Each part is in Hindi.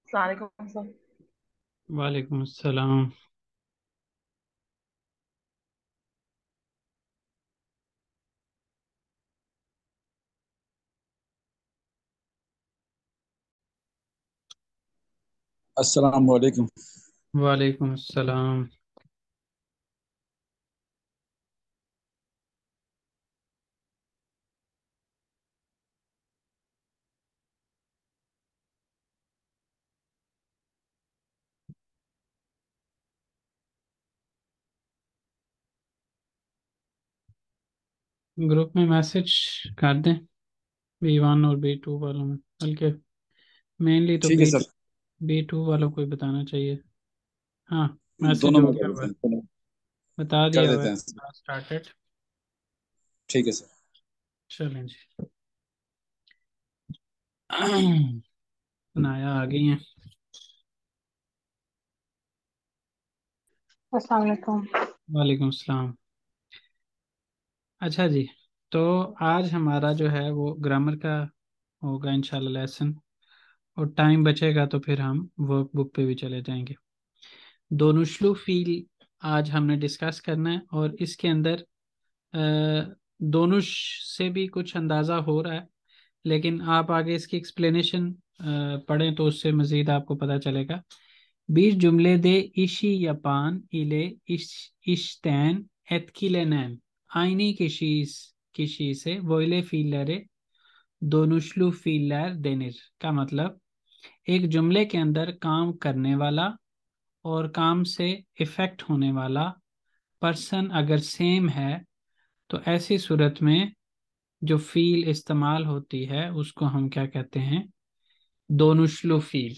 सलामकुम सर। वालेकुम अस्सलाम। अस्सलाम वालेकुम। वालेकुम अस्सलाम। ग्रुप में मैसेज कर दें B1 और B2 वालों में, बल्कि मेनली तो ठीक है बी सर। B2 वालों को ही बताना चाहिए। हाँ, मैसेज दोनों हो में गया कर हुआ देते है, हैं, दोनों बता कर दिया हुआ है। देते हैं सर। स्टार्टेड। ठीक है सर। चलें जी। नाया आ गई हैं। अस्सलाम वालेकुम। वालेकुम अस्सलाम। अच्छा जी, तो आज हमारा जो है वो ग्रामर का होगा इंशाल्लाह लेसन, और टाइम बचेगा तो फिर हम वर्कबुक पे भी चले जाएंगे। दोनुशलु फील आज हमने डिस्कस करना है, और इसके अंदर दोनुश से भी कुछ अंदाज़ा हो रहा है, लेकिन आप आगे इसकी एक्सप्लेनेशन पढ़ें तो उससे मज़ीद आपको पता चलेगा। Bir cümlede işi yapan ile işten etkilenen aynı kişi ise böyle fiillere दोनुशलु fiiller denir। का मतलब, एक जुमले के अंदर काम करने वाला और काम से इफेक्ट होने वाला पर्सन अगर सेम है, तो ऐसी सूरत में जो फील इस्तेमाल होती है उसको हम क्या कहते हैं? दोनुशलु फील।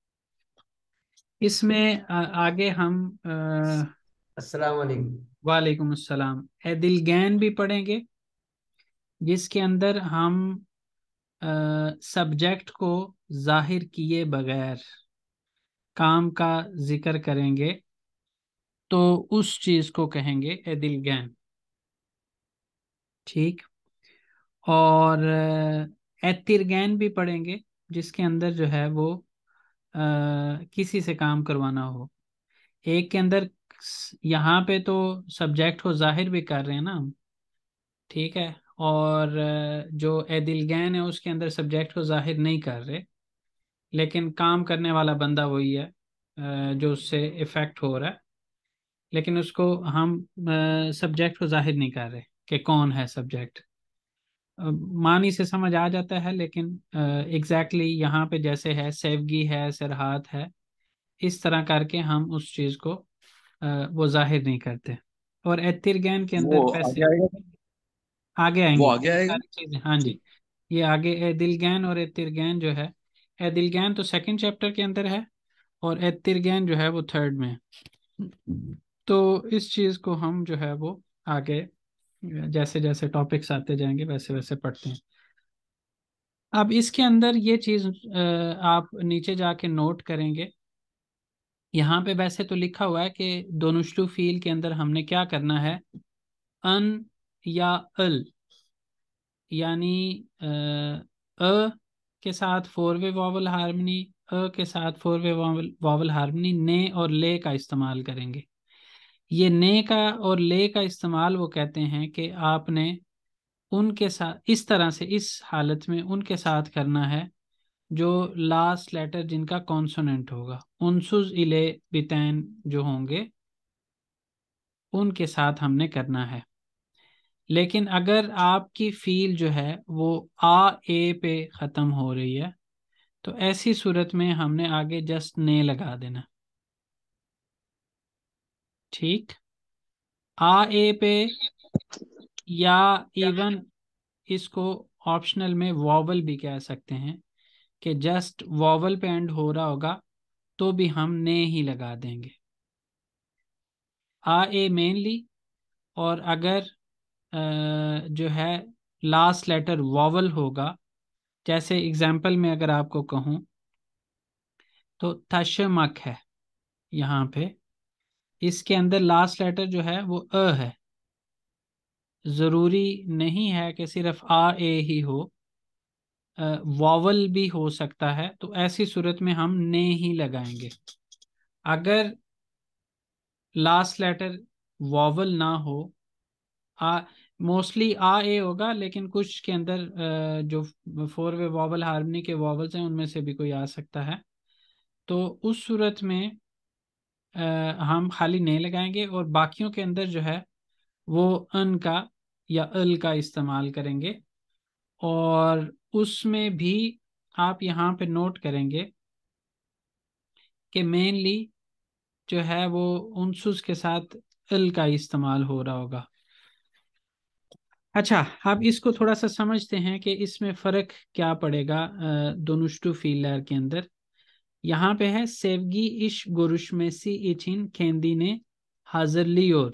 इसमें आगे हम अस्सलाम वालेकुम। वालेकुम अस्सलाम एदिलगैन भी पढ़ेंगे, जिसके अंदर हम सब्जेक्ट को जाहिर किए बगैर काम का जिक्र करेंगे, तो उस चीज को कहेंगे एदिलगैन। ठीक। और एतिरगैन भी पढ़ेंगे, जिसके अंदर जो है वो किसी से काम करवाना हो। एक के अंदर यहाँ पे तो सब्जेक्ट को जाहिर भी कर रहे हैं ना हम, ठीक है। और जो एदिलगैन है उसके अंदर सब्जेक्ट को जाहिर नहीं कर रहे, लेकिन काम करने वाला बंदा वही है जो उससे इफेक्ट हो रहा है, लेकिन उसको हम सब्जेक्ट को जाहिर नहीं कर रहे कि कौन है सब्जेक्ट। मानी से समझ आ जाता है, लेकिन एग्जैक्टली यहाँ पे जैसे है सेवगी है, सरहाद है, इस तरह करके हम उस चीज़ को वो जाहिर नहीं करते। और एतिरगैन के वो अंदर आगे पैसिव आएगा सर? आगे वो आएंगी आगे आएगा। सारी चीजें, हाँ जी। ठीक। ये आगे एदिलगैन और एतिरगैन जो है, एदिलगैन तो सेकंड चैप्टर के अंदर है, और एतिरगैन जो है वो थर्ड में है। तो इस चीज को हम जो है वो आगे जैसे जैसे टॉपिक्स आते जाएंगे वैसे वैसे पढ़ते हैं। अब इसके अंदर ये चीज आप नीचे जाके नोट करेंगे। यहाँ पे वैसे तो लिखा हुआ है कि दोनुशलु फील के अंदर हमने क्या करना है, अन या अल, यानी अ के साथ फोर वे वॉवल हार्मनी, अ के साथ फोर वे वॉवल हार्मनी, ने और ले का इस्तेमाल करेंगे। ये ने का और ले का इस्तेमाल वो कहते हैं कि आपने उनके साथ इस तरह से, इस हालत में उनके साथ करना है जो लास्ट लेटर जिनका कॉन्सोनेंट होगा, उनसुज इले बितैन जो होंगे उनके साथ हमने करना है। लेकिन अगर आपकी फील जो है वो आ ए पे ख़त्म हो रही है, तो ऐसी सूरत में हमने आगे जस्ट ने लगा देना। ठीक। आ ए पे, या इवन इसको ऑप्शनल में वॉवल भी कह सकते हैं, कि जस्ट वॉवल पे एंड हो रहा होगा तो भी हम ने ही लगा देंगे, आ ए मेनली। और अगर जो है लास्ट लेटर वॉवल होगा, जैसे एग्जाम्पल में अगर आपको कहूँ तो तशमक है यहाँ पे, इसके अंदर लास्ट लेटर जो है वो अ है। ज़रूरी नहीं है कि सिर्फ आ ए ही हो, वॉवल भी हो सकता है, तो ऐसी सूरत में हम ने ही लगाएंगे। अगर लास्ट लेटर वॉवल ना हो, आ मोस्टली आ ए होगा, लेकिन कुछ के अंदर जो फोर वे वॉवल हार्मनी के वॉवल्स हैं उनमें से भी कोई आ सकता है। तो उस सूरत में अ, हम खाली ने लगाएंगे और बाकियों के अंदर जो है वो अन का या अल का इस्तेमाल करेंगे। और उसमें भी आप यहाँ पे नोट करेंगे कि मेनली जो है वो उनसुस के साथ अल का इस्तेमाल हो रहा होगा। अच्छा, अब इसको थोड़ा सा समझते हैं कि इसमें फ़र्क क्या पड़ेगा दोनुष्टु फीलर के अंदर। यहाँ पे है सेवगी इश गोरुशमेसी इचिन खेंदी हाजरली और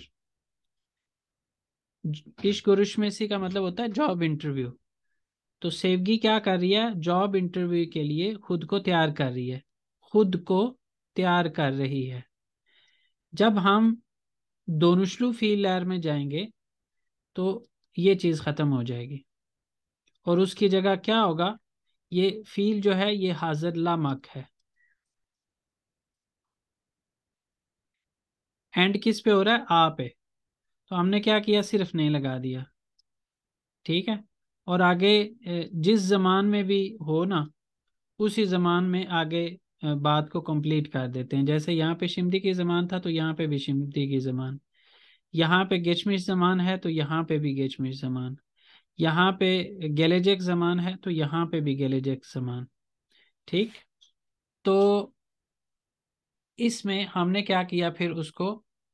इश गोरुशमेसी का मतलब होता है जॉब इंटरव्यू। तो सेवगी क्या कर रही है, जॉब इंटरव्यू के लिए खुद को तैयार कर रही है, खुद को तैयार कर रही है। जब हम दोनुशलू फीलर में जाएंगे तो ये चीज़ ख़त्म हो जाएगी और उसकी जगह क्या होगा, ये फील जो है ये हाजिर लामक है। एंड किस पे हो रहा है, आ पे। तो हमने क्या किया, सिर्फ नहीं लगा दिया। ठीक है। और आगे जिस जमान में भी हो ना, उसी जमान में आगे बात को कंप्लीट कर देते हैं। जैसे यहाँ पे शिमदी की जमान था तो यहाँ पे भी शिमदी की जमान, यहाँ पे गेचमिश जमान है तो यहाँ पे भी गेचमिश जमान, यहाँ पे गेलेजेक जमान है तो यहाँ पे भी गेलेजेक जमान। ठीक। तो इसमें हमने क्या किया फिर उसको,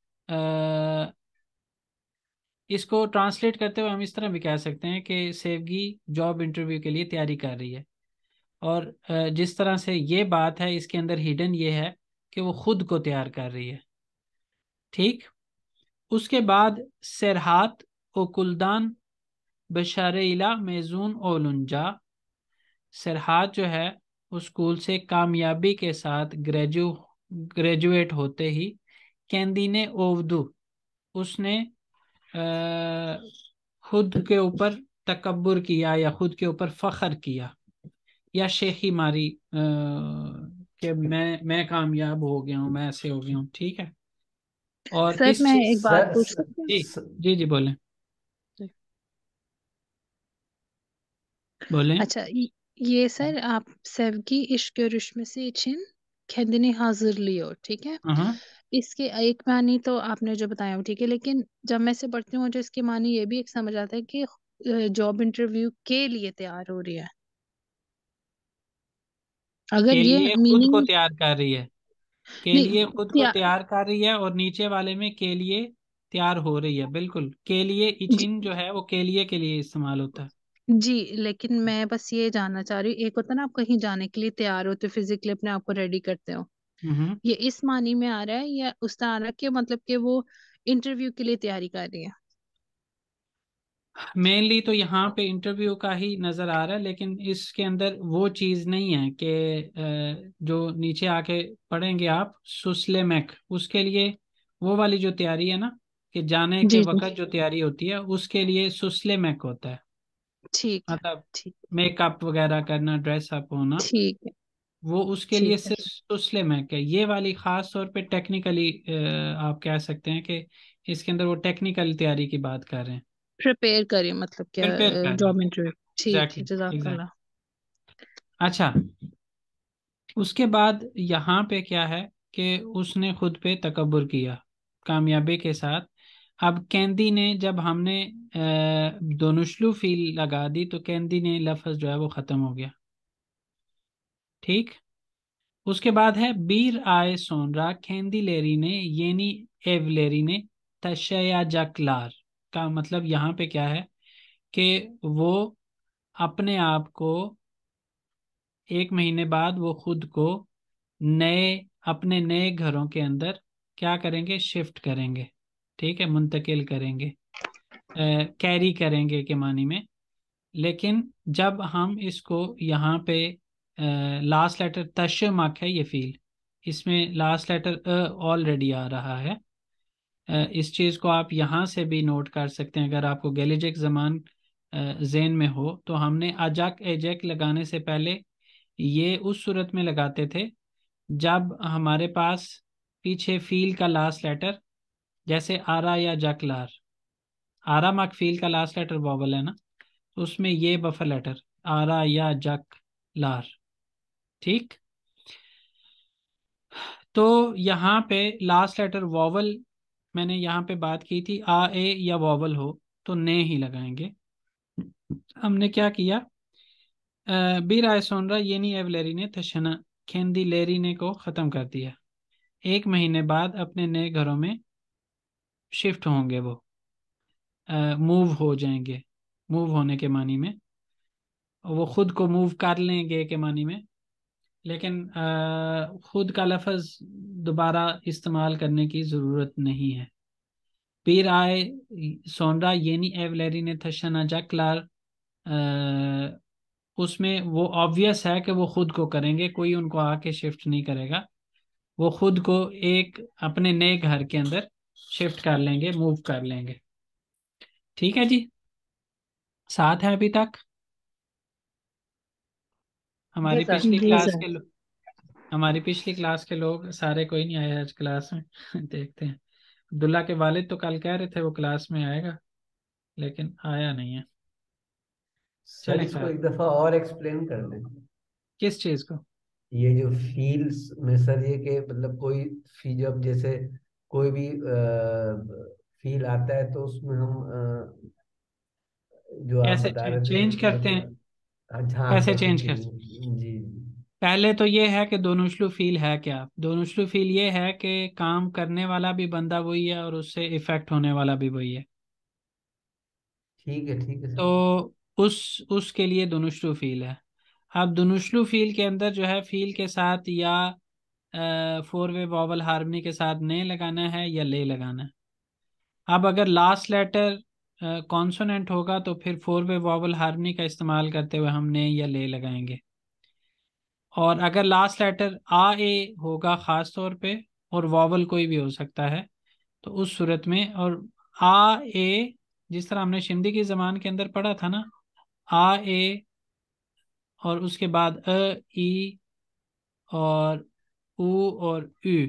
इसको ट्रांसलेट करते हुए हम इस तरह भी कह सकते हैं कि सेवगी जॉब इंटरव्यू के लिए तैयारी कर रही है। और जिस तरह से ये बात है इसके अंदर हिडन ये है कि वो खुद को तैयार कर रही है। ठीक। उसके बाद सरहात ओकुलदान बशारेला मेजून ओलुंजा, सरहात जो है उस स्कूल से कामयाबी के साथ ग्रेजुएट होते ही कैंदीने ओवदू, उसने अ, खुद के ऊपर तकब्बुर किया या खुद के ऊपर फख्र किया या शेखी मारी कि मैं कामयाब हो गया हूँ, मैं ऐसे हो गया हूँ। ठीक है। और सर इस मैं चीज, एक बात सर पूछ सकती हूँ? जी जी जी बोलें जी। बोलें। अच्छा, ये सर आप sevgi iş görüşmesi için kendini hazırlıyor, ठीक है? हाँ, इसके एक मानी तो आपने जो बताया वो ठीक है, लेकिन जब मैं इसे पढ़ती हूँ मुझे इसकी मानी ये भी एक समझ आता है कि जॉब इंटरव्यू के लिए तैयार हो रही है। अगर के ये लिए खुद को मीनिंग तैयार कर रही है, के नहीं लिए खुद को तैयार, तैयार कर रही है, और नीचे वाले में के लिए तैयार हो रही है। बिल्कुल, के लिए जी, इचिन जो है वो के लिए इस्तेमाल होता है। जी, लेकिन मैं बस ये जानना चाह रही हूँ, एक होता है ना आप कहीं जाने के लिए तैयार होते हो, फिजिकली अपने आप को रेडी करते हो, हम्म। ये इस मानी में आ रहा है या उस तरह आ रहा है कि मतलब कि वो इंटरव्यू के लिए तैयारी कर रही है? मेनली तो यहाँ पे इंटरव्यू का ही नजर आ रहा है, लेकिन इसके अंदर वो चीज नहीं है कि जो नीचे आके पढ़ेंगे आप सुस्लेमेक, उसके लिए वो वाली जो तैयारी है ना, कि जाने के जी जी, वक्त जो तैयारी होती है उसके लिए सुस्लेमेक होता है। ठीक है, मतलब ठीक, मेकअप वगैरह करना, ड्रेस अप होना, ठीक है, वो उसके लिए ठीक है। सिर्फ सुस्लेमेक है। ये वाली खास तौर पे टेक्निकली आप कह सकते हैं कि इसके अंदर वो टेक्निकल तैयारी की बात कर रहे हैं, प्रिपेयर करिए मतलब क्या, प्रिपेयर कर रहे हैं। Job interview. ठीक है, एग्जैक्टली जजाकल्ला। एग्जैक्टली। अच्छा, उसके बाद यहाँ पे क्या है कि उसने खुद पे तकब्बुर किया कामयाबी के साथ। अब कैंदी ने, जब हमने दोनुशलू फील लगा दी तो कैंदी ने लफ्ज जो है वो ख़त्म हो गया। ठीक। उसके बाद है बीर आए सोनरा कैंदी लेरी ने येनी एवलेरी ने तशया जकलार, का मतलब यहाँ पे क्या है कि वो अपने आप को एक महीने बाद वो खुद को नए अपने नए घरों के अंदर क्या करेंगे, शिफ्ट करेंगे। ठीक है, मुंतकिल करेंगे, कैरी करेंगे के मानी में। लेकिन जब हम इसको यहाँ पे लास्ट लेटर तशमक है ये फील, इसमें लास्ट लेटर ऑलरेडी आ रहा है। इस चीज़ को आप यहाँ से भी नोट कर सकते हैं। अगर आपको गैलिजिक ज़मान ज़हन में हो, तो हमने अजक एजक लगाने से पहले ये उस सूरत में लगाते थे जब हमारे पास पीछे फील का लास्ट लेटर, जैसे आरा या जकलार, आरा मक फील का लास्ट लेटर वॉवल है ना, तो उसमें ये बफर लेटर आरा या जक लार। ठीक, तो यहाँ पे लास्ट लेटर वॉवल, मैंने यहाँ पे बात की थी आ ए या वॉवल हो तो ने ही लगाएंगे। हमने क्या किया, बीरा सोनरा ये नहीं एवलेरी ने थशना खेंदी लेरी ने को ख़त्म कर दिया। 1 महीने बाद अपने नए घरों में शिफ्ट होंगे, वो मूव हो जाएंगे, मूव होने के मानी में, वो खुद को मूव कर लेंगे के मानी में, लेकिन खुद का लफ्ज़ दोबारा इस्तेमाल करने की ज़रूरत नहीं है। पीर आए सोनरा येनी एवलेरी ने थशना जकलार, उसमें वो ऑब्वियस है कि वो खुद को करेंगे, कोई उनको आके शिफ्ट नहीं करेगा, वो खुद को एक अपने नए घर के अंदर शिफ्ट कर लेंगे, मूव कर लेंगे। ठीक है जी, साथ है अभी तक? जी हमारी सर। पिछली जी क्लास सर। के हमारी पिछली क्लास के लोग सारे कोई नहीं आए आज क्लास में। देखते हैं, अब्दुल्ला के वालिद तो कल कह रहे थे वो क्लास में आएगा, लेकिन आया नहीं है। सर चलें इसको खैर। एक दफा और एक्सप्लेन कर दें। किस चीज़ को? ये जो फील्स में सर, ये कि मतलब कोई फी जब जैसे कोई भी फील आता है तो उसमें हम जो आप कैसे बता रहे थे चेंज करते हैं? मतलब, हाँ कैसे कैसे चेंज करते हैं? चेंज। जी। पहले तो ये है कि दोनों फील है क्या। दोनों फील ये है कि काम करने वाला भी बंदा वही है और उससे इफेक्ट होने वाला भी वही है। ठीक है सर। तो उसके लिए दोनों फील है। अब दोनों फील के अंदर जो है फील के साथ या फोर वे वॉवल हार्मनी के साथ ने लगाना है या ले लगाना है। अब अगर लास्ट लेटर कॉन्सोनेंट होगा तो फिर फोर वे वॉवल हार्मनी का इस्तेमाल करते हुए हम ने या ले लगाएंगे। और अगर लास्ट लेटर आ ए होगा ख़ास तौर पे, और वॉवल कोई भी हो सकता है, तो उस सूरत में, और आ ए जिस तरह हमने शिंदी की ज़बान के अंदर पढ़ा था ना, आ ए और उसके बाद ई और ऊ और यू,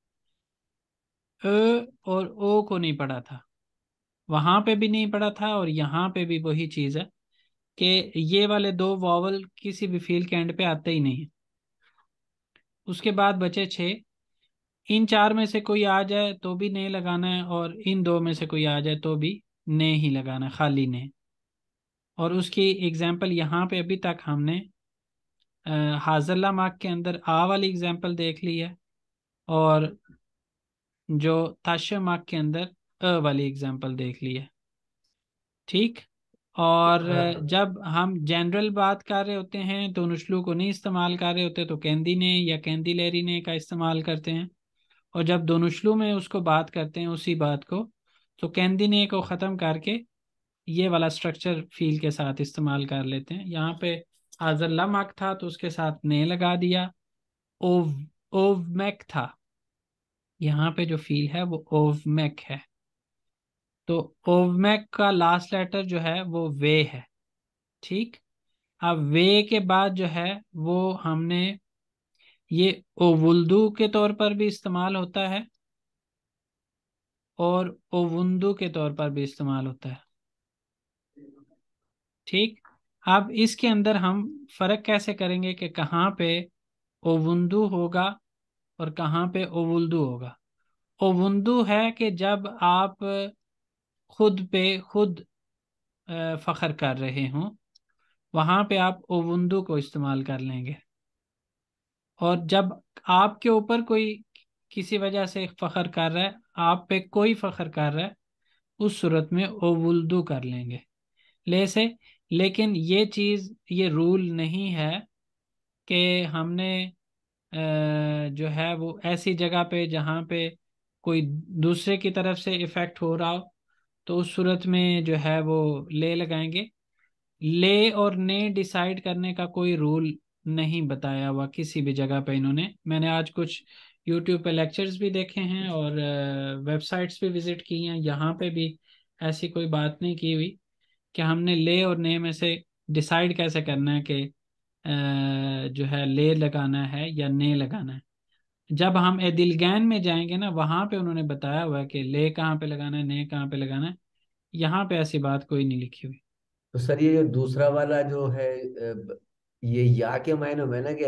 अ और ओ को नहीं पढ़ा था, वहां पे भी नहीं पढ़ा था, और यहाँ पे भी वही चीज़ है कि ये वाले दो वॉवल किसी भी फील के एंड पे आते ही नहीं है। उसके बाद बचे 6, इन 4 में से कोई आ जाए तो भी ने लगाना है, और इन 2 में से कोई आ जाए तो भी ने ही लगाना है, खाली ने। और उसकी एग्जाम्पल यहाँ पे अभी तक हमने हाजल्ला मार्क के अंदर आ वाली एग्जाम्पल देख ली है, और जो ताशा मार्क के अंदर वाली एग्जाम्पल देख ली है। ठीक, और जब हम जनरल बात कर रहे होते हैं तो नुस्लू को नहीं इस्तेमाल कर रहे होते तो कैंदी ने या कैंदी लेरी ने का इस्तेमाल करते हैं। और जब दो नुस्लू में उसको बात करते हैं उसी बात को, तो कैंदी ने को ख़त्म करके ये वाला स्ट्रक्चर फील के साथ इस्तेमाल कर लेते हैं। यहाँ पे आजल्ला मक था तो उसके साथ ने लगा दिया। ओव ओवमैक था, यहाँ पे जो फील है वो ओवमैक है, तो ओवमैक का लास्ट लेटर जो है वो वे है। ठीक, अब वे के बाद जो है वो हमने ये ओवुल्दू के तौर पर भी इस्तेमाल होता है और ओवुंदू के तौर पर भी इस्तेमाल होता है। ठीक, अब इसके अंदर हम फर्क कैसे करेंगे कि कहाँ पे ओवुंदू होगा और कहाँ पे ओवुल्दू होगा। ओवुंदू है कि जब आप खुद पे खुद फख्र कर रहे हों, वहां पे आप ओवुंदू को इस्तेमाल कर लेंगे। और जब आपके ऊपर कोई किसी वजह से फख्र कर रहा है, आप पे कोई फख्र कर रहा है, उस सूरत में ओवुल्दू कर लेंगे ले से। लेकिन ये चीज़, ये रूल नहीं है कि हमने जो है वो ऐसी जगह पे जहाँ पे कोई दूसरे की तरफ से इफेक्ट हो रहा हो तो उस सूरत में जो है वो ले लगाएंगे। ले और ने डिसाइड करने का कोई रूल नहीं बताया हुआ किसी भी जगह पे इन्होंने। मैंने आज कुछ यूट्यूब पे लेक्चर्स भी देखे हैं और वेबसाइट्स भी विजिट की हैं, यहाँ पे भी ऐसी कोई बात नहीं की हुई कि हमने ले और ने में से डिसाइड कैसे करना है कि जो है ले लगाना है या ने लगाना है। जब हम एदिलगैन में जाएंगे ना, वहां पे उन्होंने बताया हुआ है कि ले कहाँ पे लगाना है, ने कहाँ पे लगाना है। यहाँ पे ऐसी बात कोई नहीं लिखी हुई। तो सर ये जो दूसरा वाला जो है ये या के मायने में ना कि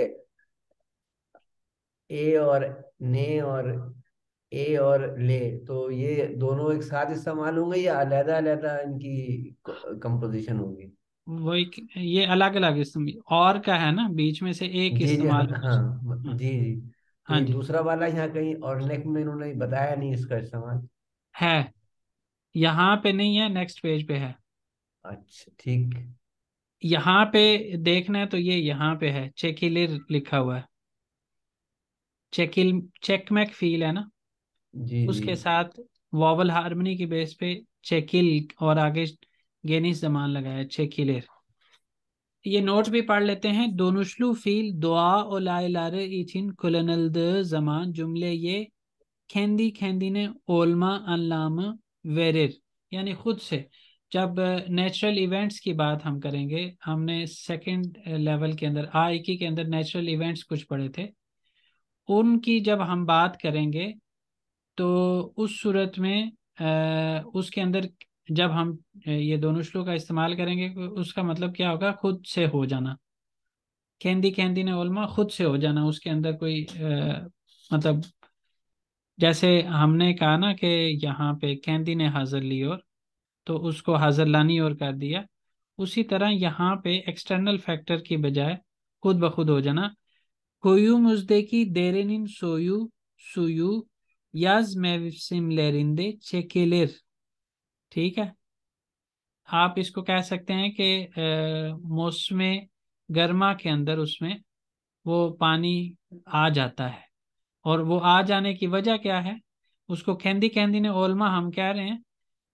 ए और ने और ए और ले, तो ये दोनों एक साथ इस्तेमाल होंगे या अलग अलग इनकी कंपोजिशन होगी? वही, ये अलग अलग इस्तेमाल और का है ना, बीच में से एक जी जी, हाँ इस्तेमाल हाँ हाँ। जी जी। तो हाँ ये जी, दूसरा वाला यहाँ कहीं और नेक में इन्होंने बताया नहीं इसका इस्तेमाल। है। यहाँ पे नहीं है, नेक्स्ट पेज पे है। अच्छा ठीक। यहाँ पे देखना है तो ये यहाँ पे है, चेकिलिर लिखा हुआ है। चेकिल, चेकमैक फील है ना, जी जी। उसके साथ वॉवल हार्मनी की बेस पे चेकिल और आगे गेनिस जमान लगाया, चेकिलिर। ये नोट भी पढ़ लेते हैं। दोनुशलू फील दुआ और लाइलारे इचिन कुलनल द जमान जुमले ये खेंदी खेंदी ने ओल्मा अनलाम वेरिर, यानी खुद से। जब नेचुरल इवेंट्स की बात हम करेंगे, हमने सेकंड लेवल के अंदर आईकी के अंदर नेचुरल इवेंट्स कुछ पढ़े थे, उनकी जब हम बात करेंगे तो उस सूरत में उसके अंदर जब हम ये दोनों श्लोक का इस्तेमाल करेंगे तो उसका मतलब क्या होगा, खुद से हो जाना। केंदी केंदी ने ओल्मा, खुद से हो जाना, उसके अंदर कोई मतलब जैसे हमने कहा ना कि यहाँ पे केंदी ने हाजिर ली और, तो उसको हाजिर लानी और कर दिया। उसी तरह यहाँ पे एक्सटर्नल फैक्टर की बजाय खुद ब खुद हो जाना। कोयू मुजदे देरेनिन सोयू सुयू याज मेविसिम लेरिंदे चेकेलेर। ठीक है, आप इसको कह सकते हैं कि मौसम गर्मा के अंदर उसमें वो पानी आ जाता है। और वो आ जाने की वजह क्या है, उसको कैंदी कैंदी ने ओल्मा हम कह रहे हैं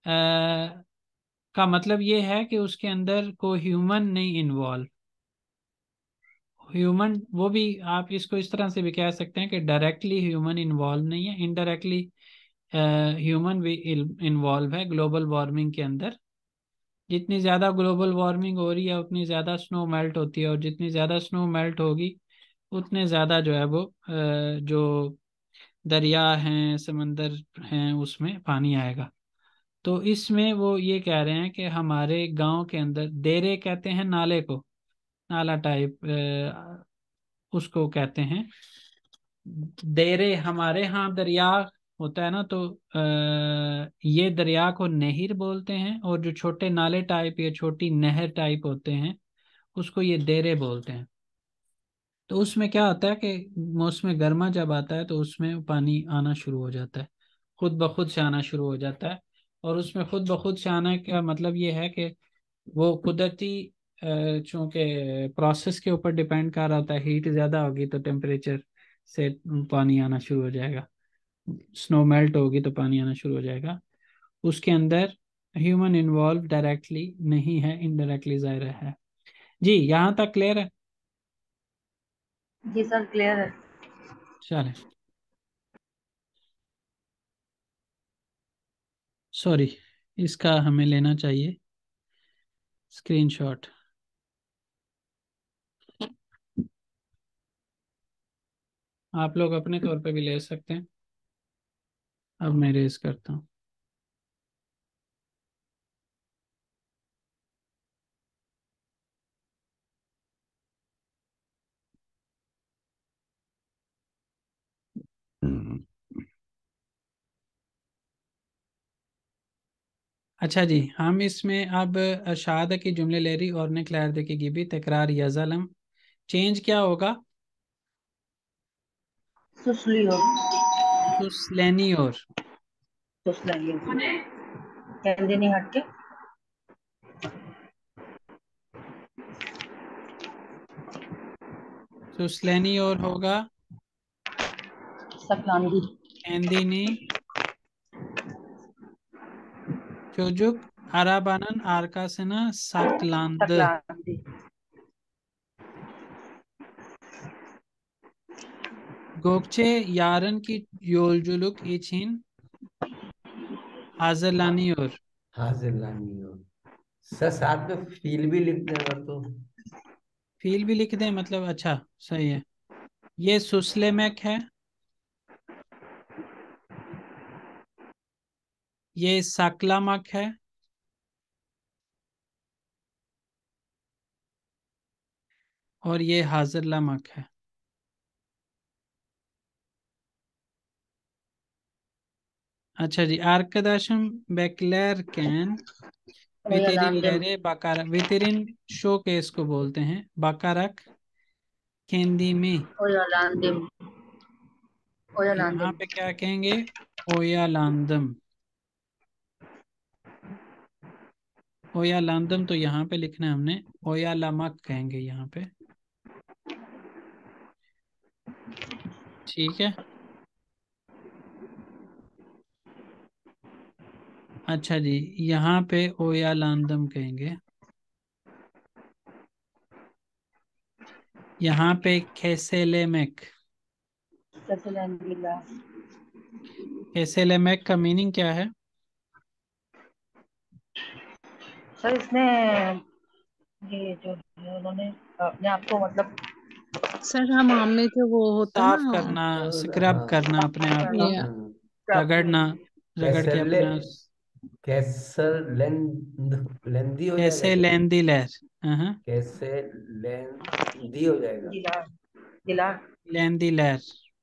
का मतलब ये है कि उसके अंदर कोई ह्यूमन नहीं इन्वॉल्व। ह्यूमन वो भी, आप इसको इस तरह से भी कह सकते हैं कि डायरेक्टली ह्यूमन इन्वॉल्व नहीं है, इनडायरेक्टली ह्यूमन भी इन्वॉल्व है ग्लोबल वार्मिंग के अंदर। जितनी ज़्यादा ग्लोबल वार्मिंग हो रही है उतनी ज़्यादा स्नो मेल्ट होती है, और जितनी ज़्यादा स्नो मेल्ट होगी उतने ज़्यादा जो है वो जो दरिया हैं, समंदर हैं, उसमें पानी आएगा। तो इसमें वो ये कह रहे हैं कि हमारे गांव के अंदर देरे कहते हैं नाले को, नाला टाइप उसको कहते हैं देरे। हमारे यहाँ दरिया होता है ना, तो ये दरिया को नहर बोलते हैं, और जो छोटे नाले टाइप या छोटी नहर टाइप होते हैं उसको ये देरे बोलते हैं। तो उसमें क्या होता है कि मौसम गर्मा जब आता है तो उसमें पानी आना शुरू हो जाता है, खुद ब खुद से आना शुरू हो जाता है। और उसमें खुद ब खुद से आना का मतलब ये है कि वो कुदरती चूंकि प्रोसेस के ऊपर डिपेंड कर रहा होता है, हीट ज़्यादा होगी तो टेम्परेचर से पानी आना शुरू हो जाएगा, स्नो मेल्ट होगी तो पानी आना शुरू हो जाएगा। उसके अंदर ह्यूमन इन्वॉल्व डायरेक्टली नहीं है, इनडायरेक्टली ज़ाहिर है। जी, यहाँ तक क्लियर है? जी सर क्लियर है। चले, सॉरी, इसका हमें लेना चाहिए स्क्रीनशॉट। आप लोग अपने तौर पे भी ले सकते हैं। अब मैं रेज करता हूँ। अच्छा जी, हम इसमें अब अशाद की जुमले लेरी और ने क्लैर दे की गिबी तकरार यजलम, चेंज क्या होगा? सुसली हो। सुसलैनी और सुसली कहते नहीं हटके। सुसलैनी और होगा सकलांदी। एंदीनी çocuk arabanın arkasına saklandı. सकलांदी। Gökçe yarınki yolculuk için hazırlanıyor. हाजिर लानी हो। सर साथ में फील भी लिख दें अगर तो। फील भी लिख दें मतलब, अच्छा सही है। ये सुसलेमेक है, ये साकलामक है, और ये हाजरलामक है। अच्छा जी, आर्कदाशम बैक्लैरकैन वितिरिन Oyalandım. लेरे बाकारा, वितिरिन शो केस को बोलते हैं, बाकारक केंदी में। Oyalandım. यहाँ Oyalandım. पे क्या कहेंगे? ओयालांदम। ओयालांदम तो यहाँ पे लिखना है हमने, ओयालामक कहेंगे यहाँ पे। ठीक है। अच्छा जी, यहाँ पे ओयालांदम कहेंगे। यहाँ पे खेसेलेमेक। Keselendiler. खेसेलेमेक का मीनिंग क्या है? सर इसमें ये जो है उन्होंने अपने आप को मतलब सर हम आम में जो वो होता है ना, साफ करना, स्क्रब हाँ, करना अपने आप को, ये रगड़ना, रगड़ के कैसले अपना। कैसर लेंदी हो जाएगा कैसे क्या? लेंदी लहर। हाँ, कैसे लेंदी हो जाएगा। दिला दिला लेंदी लहर।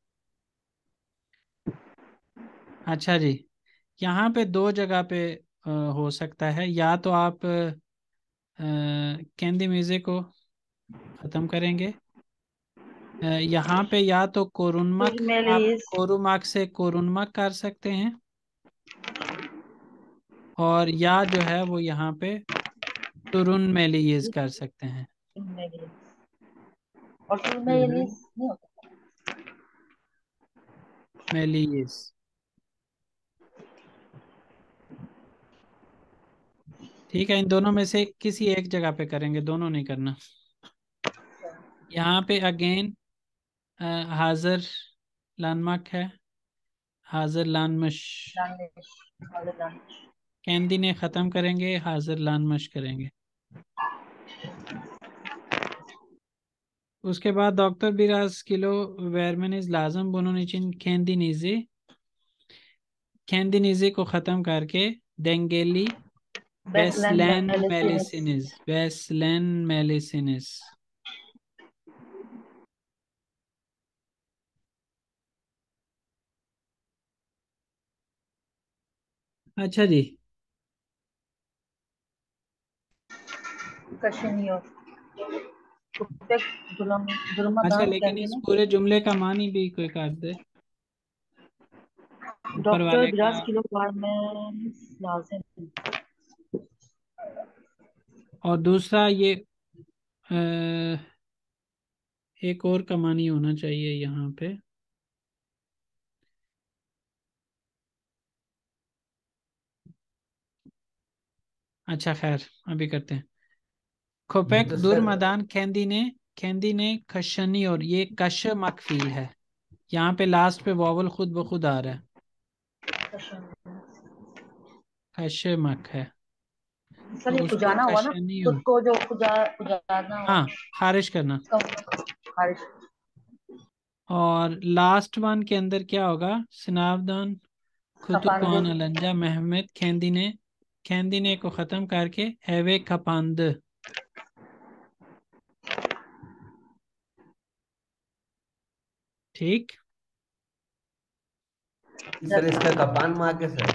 अच्छा जी, यहाँ पे दो जगह पे हो सकता है। या तो आप कैंडी म्यूजिक को खत्म करेंगे, यहाँ पे या तो कोरुनमक, आप Turmelis कोरुमक से कोरुनमक कर सकते हैं, और या जो है वो यहाँ पे तुरुन मेलियज कर सकते हैं। Turmelis और हम्म, Turmelis नहीं होता। मेलियज। ठीक है, इन दोनों में से किसी एक जगह पे करेंगे, दोनों नहीं करना। यहाँ पे अगेन हाजर लानमक है, हाजर लानमश। Lanmış. Adı lanmış. कैंदी ने ख़त्म करेंगे, हाजर लानमश करेंगे। उसके बाद डॉक्टर बिराज किलो वेरमेनिज लाजम बोनोनिचिन कैंदिनीजे को ख़त्म करके डेंगेली Beslen बेसलैन Melisiniz. मेलिसिनिस, बेसलैन मेलिसिनिस। अच्छा जी। Kaşınıyor. Pek अच्छा, durmadan लेकिन इस kendini पूरे जुमले का मानी भी कोई कर दे, ऊपर doktor वाले का। biraz kilo vermeniz lazım. और दूसरा ये अ, एक और का मानी होना चाहिए यहाँ पे। अच्छा खैर, अभी करते हैं। ये खोपेक तो सर दुर्मदान खेंदी ने कशनी, और ये कश मकफील है। यहाँ पे लास्ट पे वॉवल खुद ब खुद आ रहा है, Kaşınıyor. कश मक है। सर तो ये उसको खुजाना हुआ ना, कशनी हो, खुद को जो खुजाना हुआ हाँ, खारिज करना। इसका खारिज। और लास्ट वन के अंदर क्या होगा? सिनावदान Kapandı. खुतुकवान अलंजा महमद खेंदी ने को ख़त्म करके एवे खपांद। ठीक। सर Yes, इसका कपान माँ के सर।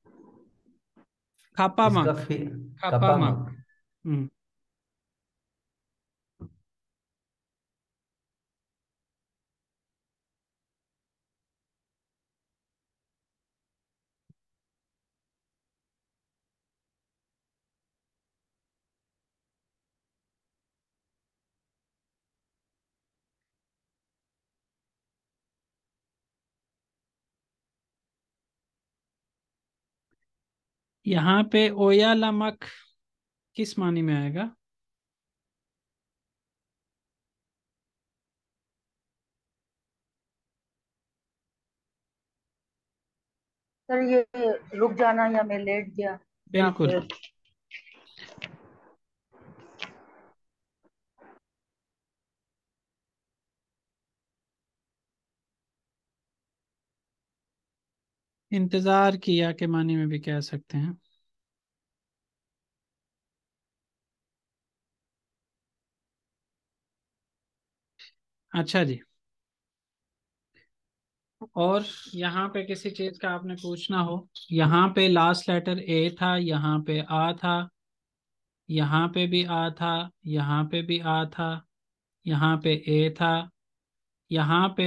खापा इसका मक, फिर खापा कपा मक। मक। हम्म। यहाँ पे ओया लमक किस मानी में आएगा? सर ये रुक जाना या मैं लेट गया या बिल्कुल। फिर इंतजार किया के मानी में भी कह सकते हैं। अच्छा जी, और यहाँ पे किसी चीज का आपने पूछना हो, यहाँ पे लास्ट लेटर ए था, यहाँ पे आ था, यहाँ पे भी आ था, यहाँ पे भी आ था, यहाँ पे ए था, यहाँ पे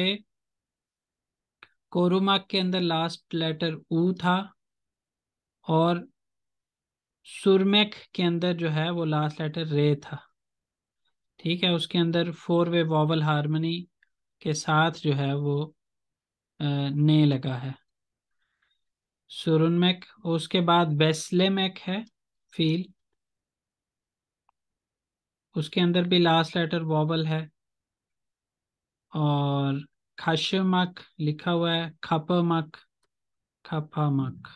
कोरुमाक के अंदर लास्ट लेटर ऊ था, और सुरमेक के अंदर जो है वो लास्ट लेटर रे था। ठीक है, उसके अंदर 4 वे वॉवल हार्मनी के साथ जो है वो ने लगा है। सुरुनमेक, उसके बाद बेस्लेमेक है फील, उसके अंदर भी लास्ट लेटर वॉवल है। और खशमक लिखा हुआ है, खपमक, खपामक।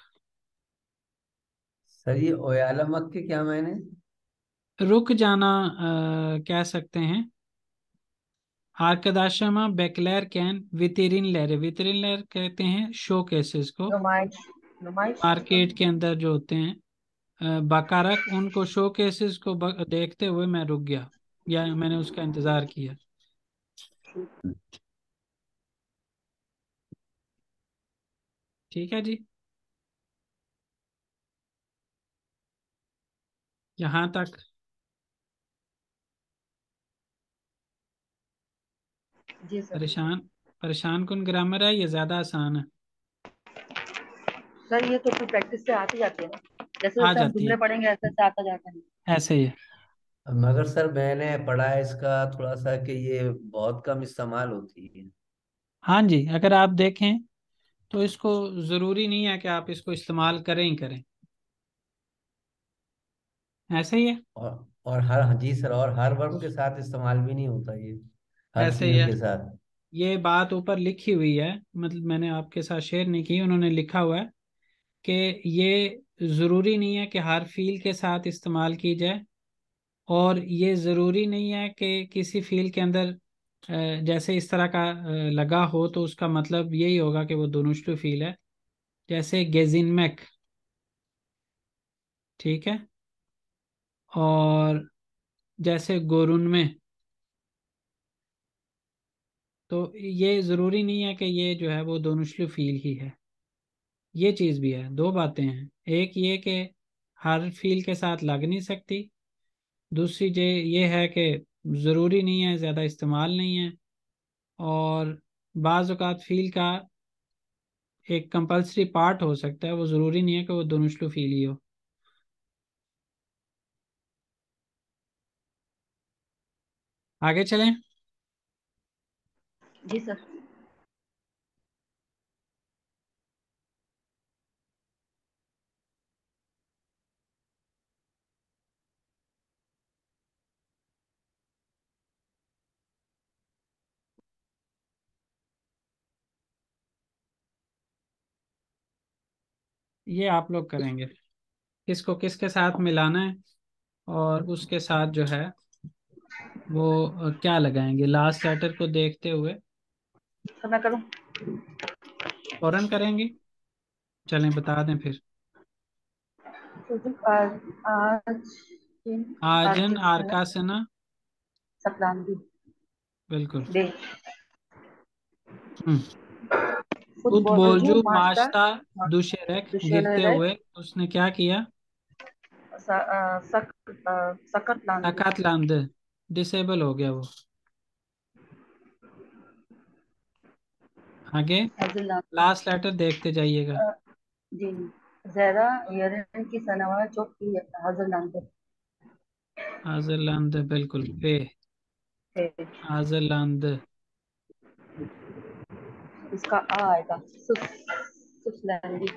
सर ये ओयालमक के क्या मैंने? रुक जाना कह सकते हैं। आर्कदाशमा बेकलर कैन वितिरिन लेर कहते हैं शो केसेस को, नुमाइश नुमाइश मार्केट के अंदर जो होते हैं। बकारक, उनको शो केसेस को देखते हुए मैं रुक गया, या मैंने उसका इंतजार किया। ठीक है जी, यहाँ तक जी सर। परेशान परेशान कौन ग्रामर है, ये ज्यादा आसान है। सर ये तो फिर प्रैक्टिस से आती जाती है ना, जैसे आ जैसे हम जाती जुमले है, पढ़ेंगे ऐसे ऐसे आता जाता है। ऐसे ही है। मगर सर मैंने पढ़ा है इसका थोड़ा सा कि ये बहुत कम इस्तेमाल होती है। हाँ जी, अगर आप देखें तो इसको जरूरी नहीं है कि आप इसको इस्तेमाल करें ही करें, ऐसे ही है। और हर, हाँ जी सर, और हर वर्ब के साथ इस्तेमाल भी नहीं होता ये, हर ऐसे ही फील है, के साथ। ये बात ऊपर लिखी हुई है, मतलब मैंने आपके साथ शेयर नहीं की, उन्होंने लिखा हुआ है कि ये जरूरी नहीं है कि हर फील के साथ इस्तेमाल की जाए, और ये ज़रूरी नहीं है कि किसी फील के अंदर जैसे इस तरह का लगा हो तो उसका मतलब यही होगा कि वो दोनों फील है। जैसे गेजिनमेक, ठीक है, और जैसे गोरुन में, तो ये ज़रूरी नहीं है कि ये जो है वो दोनों फील ही है। ये चीज़ भी है, दो बातें हैं, एक ये कि हर फील के साथ लग नहीं सकती, दूसरी ये है कि ज़रूरी नहीं है, ज़्यादा इस्तेमाल नहीं है, और बाज़ औक़ात फील का एक कंपलसरी पार्ट हो सकता है, वो ज़रूरी नहीं है कि वो दोनों फील ही हो। आगे चलें। जी सर। ये आप लोग करेंगे, किसको किसके साथ मिलाना है, और उसके साथ जो है वो क्या लगाएंगे लास्ट लेटर को देखते हुए। तो मैं करूँ? फौरन करेंगे, चलें बता दें फिर। तो जो आज आज की आजन आर्टिस्ट आरकासना, सकलांदी बिल्कुल। दे हम्म। फुटबॉलजू उतबोलजू मास्टा माश्ता दुशेरक, गिरते दुशेरे हुए उसने क्या किया, सक सकतलांदी तकातलांद, डिसेबल हो गया वो। आगे हजलांदी लास्ट लेटर देखते जाइएगा। जी जैरा यरन की सनवा चौक की हजलांदी आजरलंद, बिल्कुल पे, है। आजरलंद। इसका आ आएगा सुसलैंडी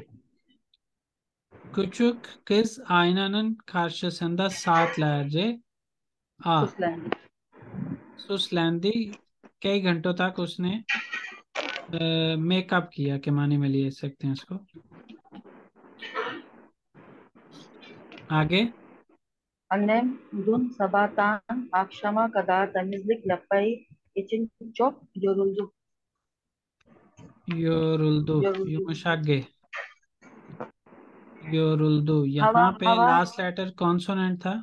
Küçük kız aynanın karşısında saatlerce आ सुसलैंडी सुसलैंदी, कई घंटों तक उसने मेकअप किया के माने में ले सकते हैं इसको। आगे Annem dün sabahtan akşama kadar temizlik yapmayı için çok yoruldu. yoruldu, Yoruldu. yumuşak G, योरुल्दू, हवा यहाँ पे हवा लास्ट लेटर कॉन्सोनेंट था,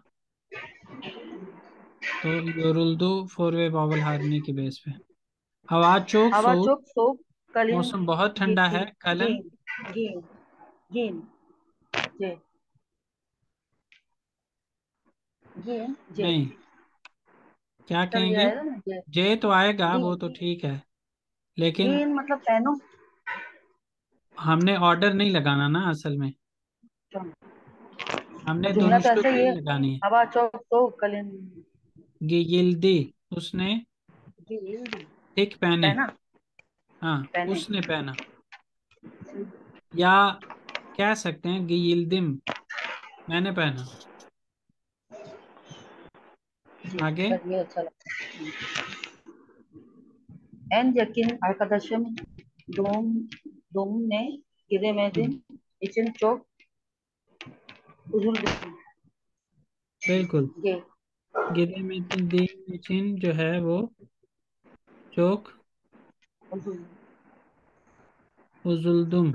तो योरुल्दू फोर वे वॉवल हारने की बेस पे। हवा चोक हवा सोच, चुप सोप कलिन मौसम बहुत ठंडा है, गिन कलन गिन गिन गिन जे गिन जे नहीं, क्या तब ये कहेंगे? आएगा ना जे। जे तो आएगा, वो तो गिन ठीक है, लेकिन गिन मतलब पहनो। हमने ऑर्डर नहीं लगाना ना असल में, हमने जुमला तो दोनों ऐसे ही नहीं है। लगानी है। हवा चुप सोप कलिन गियिल्दी, उसने गिन थिक पहने, पहना हाँ पहने उसने पहना, या कह सकते हैं गियिल्दिम, मैंने पहना। जी आगे, बस ये अच्छा लगता है। En yakin arkadaşım doğum ne gidemedim için çok üzüldüm। बिल्कुल। ये गिदे में दी चिन जो है वो चोक üzüldüm। उजुल्दुम।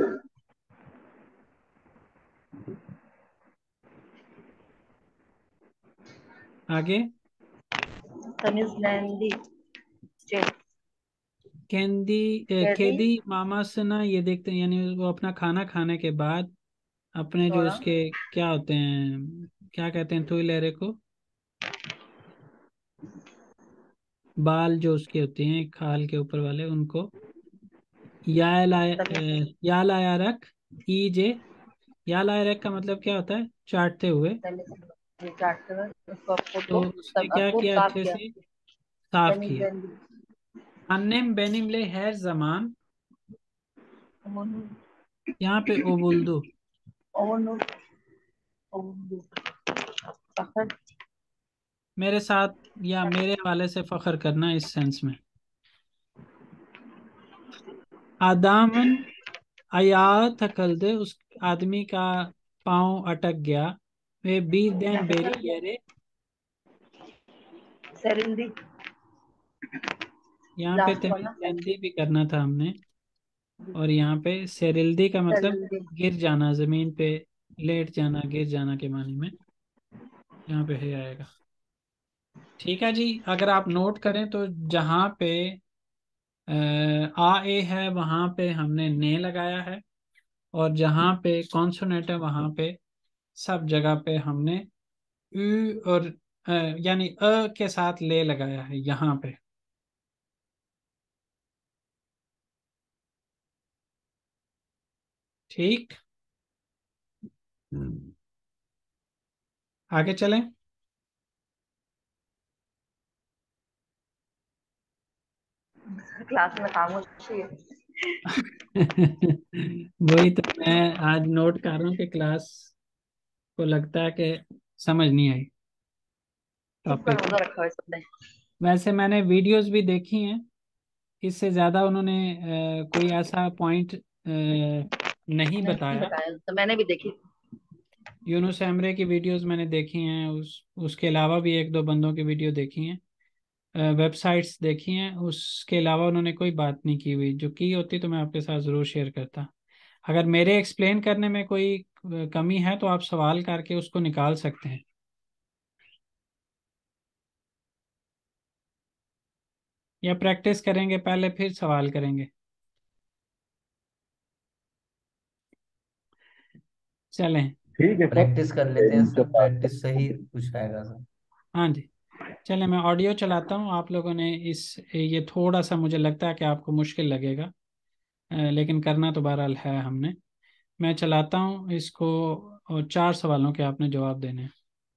आगे, Temizlendi ce कैंदी kedi कैदी मामा से ना ये देखते हैं, यानी वो अपना खाना खाने के बाद अपने जो sonra उसके क्या होते हैं, क्या कहते हैं, तुई लहरे को, बाल जो उसके होते हैं खाल के ऊपर वाले, उनको temiz या लाया रख, ईजे, या लाया रख का मतलब क्या होता है, चाटते हुए। temiz काटते हुए उसको तो उसको उसने क्या उसको किया, साफ अच्छे किया। से साफ किया। Temizlendi। अन्नेम बेनिमले हैर जमान, Onu यहाँ पे ओबुल्दू, onu onu bakın मेरे साथ या मेरे हवाले से फख्र करना, इस सेंस में। आदामन अया थकल दे, उस आदमी का पाँव अटक गया। वे बीर दैन बेरी येरे, serindi यहाँ पे लास्ट वाला तमिज़ भी करना था हमने, और यहाँ पे सेरिल्दी का मतलब serindi। गिर जाना, जमीन पे लेट जाना, गिर जाना के माने में यहाँ पे है आएगा। ठीक है जी, अगर आप नोट करें तो जहाँ पे आ ए है वहाँ पे हमने ने लगाया है, और जहाँ पे कॉन्सोनेंट है वहाँ पे सब जगह पे हमने उ और यानी के साथ ले लगाया है यहाँ पे। ठीक, आगे चलें। क्लास में खामोशी है। वही तो मैं आज नोट कर रहा हूँ कि क्लास को लगता है कि समझ नहीं आई चुप कर टॉपिक। उधर रखा है सबने। वैसे मैंने वीडियोस भी देखी हैं, इससे ज़्यादा उन्होंने कोई ऐसा पॉइंट नहीं नहीं बताया। बताया तो मैंने भी देखी। यूनुस एमरे की वीडियोस मैंने देखी हैं, उसके अलावा भी एक दो बंदों की वीडियो देखी हैं, वेबसाइट्स देखी हैं, उसके अलावा उन्होंने कोई बात नहीं की हुई। जो की होती तो मैं आपके साथ ज़रूर शेयर करता। अगर मेरे एक्सप्लेन करने में कोई कमी है तो आप सवाल करके उसको निकाल सकते हैं, या प्रैक्टिस करेंगे पहले फिर सवाल करेंगे। चलें। ठीक है सर। प्रैक्टिस कर लेते हैं इनके सर, पास प्रैक्टिस सही कुछ आएगा सर। हाँ जी, चलें, मैं ऑडियो चलाता हूँ। आप लोगों ने इस ये थोड़ा सा मुझे लगता है कि आपको मुश्किल लगेगा, लेकिन करना तो बहरहाल है हमने। मैं चलाता हूँ इसको, और 4 सवालों के आपने जवाब देने हैं।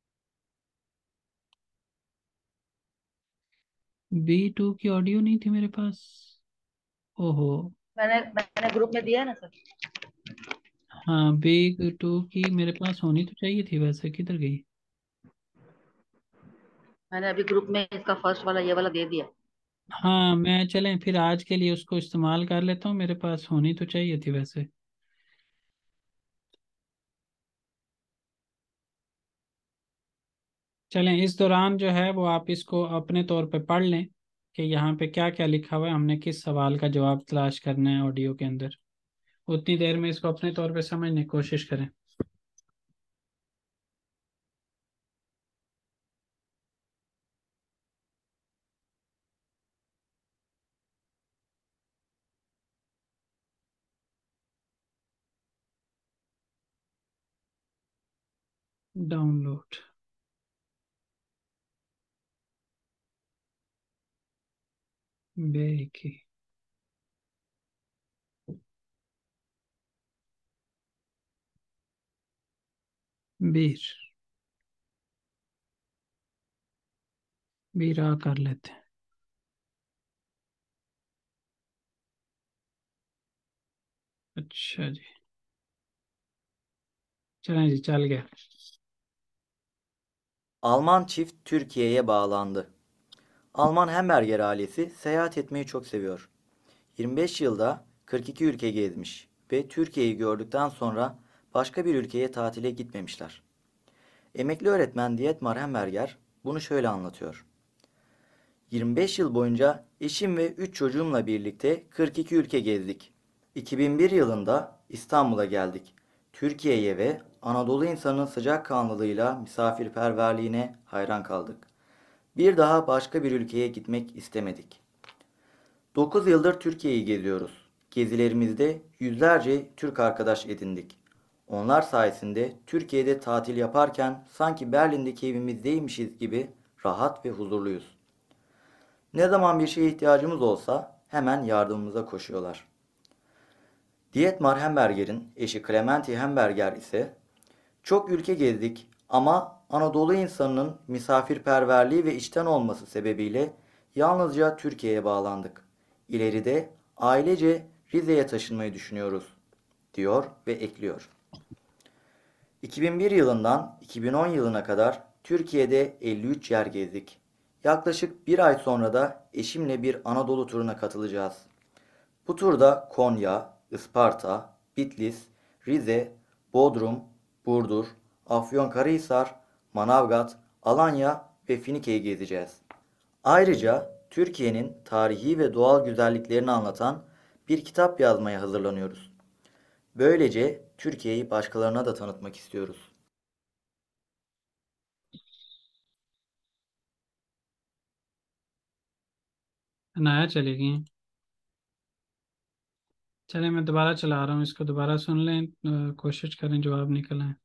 B2 की ऑडियो नहीं थी मेरे पास, ओहो। मैंने ग्रुप में दिया है ना सर। हाँ, B2 की मेरे पास होनी तो चाहिए थी, वैसे किधर गई? मैंने अभी ग्रुप में इसका फर्स्ट वाला ये वाला दे दिया। हाँ, मैं चलें फिर आज के लिए उसको इस्तेमाल कर लेता हूँ, मेरे पास होनी तो चाहिए थी वैसे। चलें, इस दौरान जो है वो आप इसको अपने तौर पे पढ़ लें कि यहाँ पे क्या क्या लिखा हुआ है, हमने किस सवाल का जवाब तलाश करना है ऑडियो के अंदर। उतनी देर में इसको अपने तौर पे समझने की कोशिश करें। डाउनलोड बेकी बीर बीरा कर लेते हैं। अच्छा जी, चलें जी, चल गया। Alman çift Türkiye'ye bağlandı. Alman hamburger ailesi seyahat etmeyi çok seviyor. 25 yılda 42 ülke gezmiş ve Türkiye'yi gördükten sonra başka bir ülkeye tatile gitmemişler. Emekli öğretmen Dietmar Hamburger bunu şöyle anlatıyor. 25 yıl boyunca eşim ve 3 çocuğumla birlikte 42 ülke gezdik. 2001 yılında İstanbul'a geldik. Türkiye'ye ve Anadolu insanının sıcakkanlılığıyla misafirperverliğine hayran kaldık. Bir daha başka bir ülkeye gitmek istemedik. 9 yıldır Türkiye'yi geziyoruz. Gezilerimizde yüzlerce Türk arkadaş edindik. Onlar sayesinde Türkiye'de tatil yaparken sanki Berlin'deki evimizdeymişiz gibi rahat ve huzurluyuz. Ne zaman bir şeye ihtiyacımız olsa hemen yardımımıza koşuyorlar. Dietmar Hamburger'in eşi Clementi Hamburger ise çok ülke gezdik ama Anadolu insanının misafirperverliği ve içten olması sebebiyle yalnızca Türkiye'ye bağlandık. İleride ailece Rize'ye taşınmayı düşünüyoruz, diyor ve ekliyor. 2001 yılından 2010 yılına kadar Türkiye'de 53 yer gezdik. Yaklaşık bir ay sonra da eşimle bir Anadolu turuna katılacağız. Bu turda Konya, Isparta, Bitlis, Rize, Bodrum, Burdur, Afyonkarahisar, Manavgat, Alanya ve Finike'yi gezeceğiz. Ayrıca Türkiye'nin tarihi ve doğal güzelliklerini anlatan bir kitap yazmaya hazırlanıyoruz. Böylece Türkiye'yi başkalarına da tanıtmak istiyoruz. Anaya चलेगी। चले, मैं दोबारा चला रहा हूँ, इसको दोबारा सुन लें, कोशिश करें जवाब निकल आए।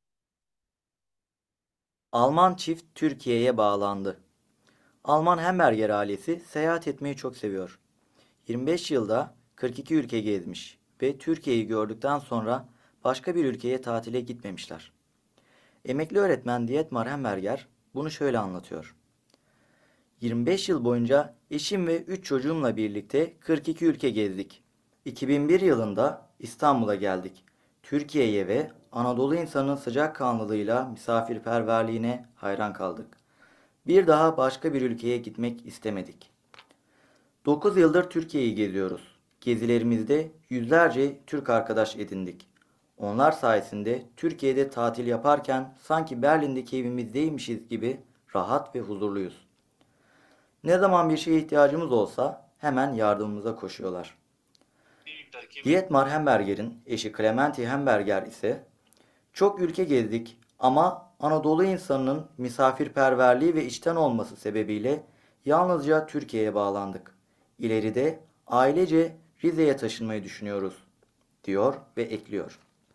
Alman çift Türkiye'ye bağlandı. Alman hamburger ailesi seyahat etmeyi çok seviyor. 25 yılda 42 ülke gezmiş ve Türkiye'yi gördükten sonra başka bir ülkeye tatile gitmemişler. Emekli öğretmen Dietmar Hamburger bunu şöyle anlatıyor. 25 yıl boyunca eşim ve 3 çocuğumla birlikte 42 ülke gezdik. 2001 yılında İstanbul'a geldik. Türkiye'ye ve Anadolu insanının sıcakkanlılığıyla misafirperverliğine hayran kaldık. Bir daha başka bir ülkeye gitmek istemedik. 9 yıldır Türkiye'yi geziyoruz. Gezilerimizde yüzlerce Türk arkadaş edindik. Onlar sayesinde Türkiye'de tatil yaparken sanki Berlin'deki evimizdeymişiz gibi rahat ve huzurluyuz. Ne zaman bir şeye ihtiyacımız olsa hemen yardımımıza koşuyorlar. Dietmar Hamburger'in eşi Clementi Hamburger ise çok ülke gezdik ama Anadolu insanının misafirperverliği ve içten olması sebebiyle yalnızca Türkiye'ye bağlandık. İleride ailece Rize'ye taşınmayı düşünüyoruz, diyor ve ekliyor.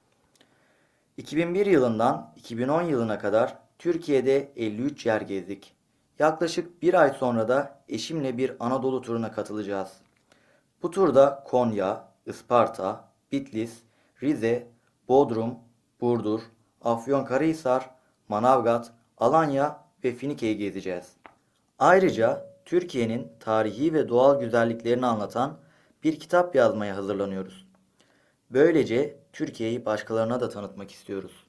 2001 yılından 2010 yılına kadar Türkiye'de 53 yer gezdik. Yaklaşık bir ay sonra da eşimle bir Anadolu turuna katılacağız. Bu turda Konya, Isparta, Bitlis, Rize, Bodrum, Burdur, Afyonkarahisar, Manavgat, Alanya ve Finike'yi gezeceğiz. Ayrıca Türkiye'nin tarihi ve doğal güzelliklerini anlatan bir kitap yazmaya hazırlanıyoruz. Böylece Türkiye'yi başkalarına da tanıtmak istiyoruz.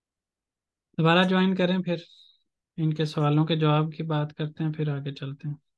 दोबारा ज्वाइन करें, फिर इनके सवालों के जवाब की बात करते हैं, फिर आगे चलते हैं।